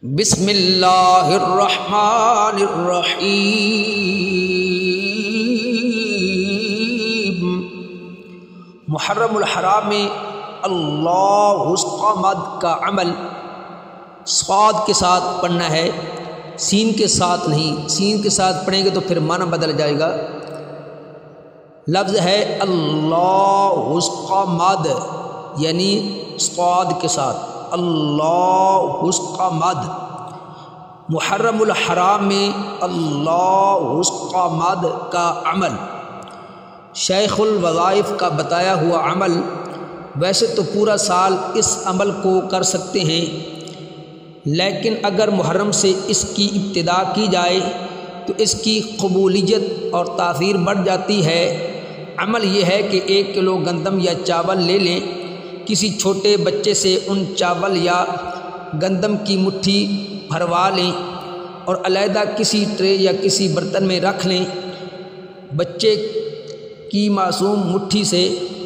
بسم اللہ الرحمن الرحیم۔ محرم الحرام میں اللہ سمد کا عمل صاد کے ساتھ پڑھنا ہے، سین کے ساتھ نہیں۔ سین کے ساتھ پڑھیں گے تو پھر معنی بدل جائے گا۔ لفظ ہے اللہ سمد، یعنی صاد کے ساتھ اللہ سمد۔ محرم الحرام میں اللہ سمد کا عمل شیخ الوظائف کا بتایا ہوا عمل، ویسے تو پورا سال اس عمل کو کر سکتے ہیں، لیکن اگر محرم سے اس کی ابتدا کی جائے تو اس کی قبولیت اور تاثیر بڑھ جاتی ہے۔ عمل یہ ہے کہ 1 کلو گندم یا چاول لے لیں، کسی چھوٹے بچے سے ان چاول یا گندم کی مٹھی بھروا لیں اور علیحدہ کسی ٹرے یا کسی برتن میں رکھ لیں۔ بچے کی معصوم مٹھی سے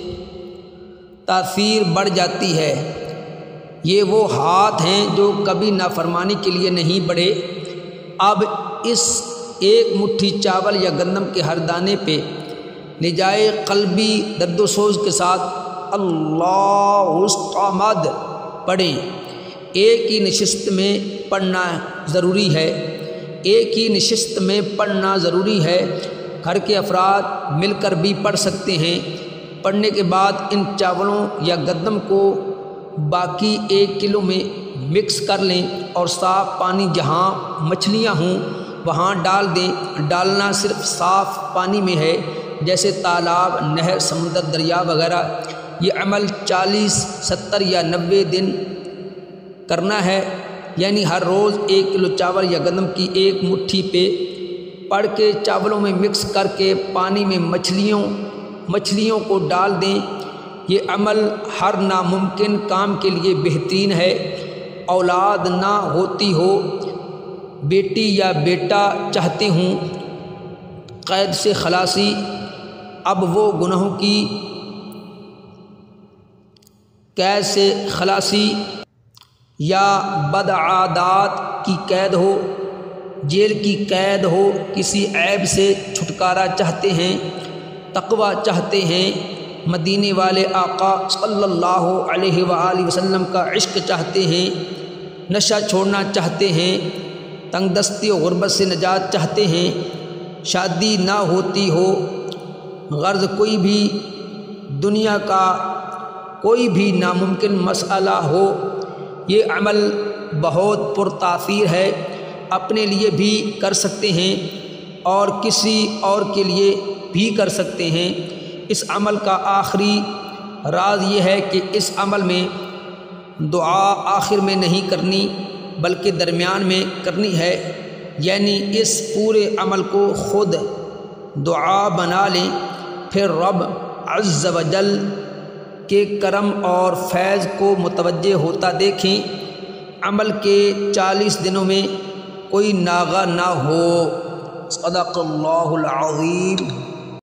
تاثیر بڑھ جاتی ہے۔ یہ وہ ہاتھ ہیں جو کبھی نافرمانی کے لیے نہیں بڑھے۔ اب اس 1 مٹھی چاول یا گندم کے ہر دانے پہ نجائے قلبی درد و سوز کے ساتھ اللہ سمد پڑھیں۔ ایک ہی نشست میں پڑھنا ضروری ہے، ایک ہی نشست میں پڑھنا ضروری ہے۔ گھر کے افراد مل کر بھی پڑھ سکتے ہیں۔ پڑھنے کے بعد ان چاولوں یا گندم کو باقی 1 کلو میں مکس کر لیں اور صاف پانی جہاں مچھلیاں ہوں وہاں ڈال دیں۔ ڈالنا صرف صاف پانی میں ہے، جیسے تالاب، نہر، سمندر، دریا وغیرہ۔ یہ عمل 40، 70 یا 90 دن کرنا ہے، یعنی ہر روز 1 کلو چاول یا گندم کی 1 مٹھی پہ پڑھ کے چاولوں میں مکس کر کے پانی میں مچھلیوں کو ڈال دیں۔ یہ عمل ہر ناممکن کام کے لیے بہترین ہے۔ اولاد نہ ہوتی ہو، بیٹی یا بیٹا چاہتے ہوں قید سے خلاصی، اب وہ گناہوں کی قید سے خلاصی یا بدعادات کی قید ہو، جیل کی قید ہو، کسی عیب سے چھٹکارا چاہتے ہیں، تقوی چاہتے ہیں، مدینے والے آقا صلی اللہ علیہ وآلہ وسلم کا عشق چاہتے ہیں، نشہ چھوڑنا چاہتے ہیں، تنگ دستی و غربت سے نجات چاہتے ہیں، شادی نہ ہوتی ہو، غرض کوئی بھی دنیا کا کوئی بھی ناممکن مسئلہ ہو، یہ عمل بہت پرتاثیر ہے۔ اپنے لیے بھی کر سکتے ہیں اور کسی اور کے لیے بھی کر سکتے ہیں۔ اس عمل کا آخری راز یہ ہے کہ اس عمل میں دعا آخر میں نہیں کرنی بلکہ درمیان میں کرنی ہے، یعنی اس پورے عمل کو خود دعا بنا لیں، پھر رب عز و جل کے کرم اور فیض کو متوجہ ہوتا دیکھیں۔ عمل کے 40 دنوں میں کوئی ناغہ نہ ہو۔ صدق اللہ العظیم۔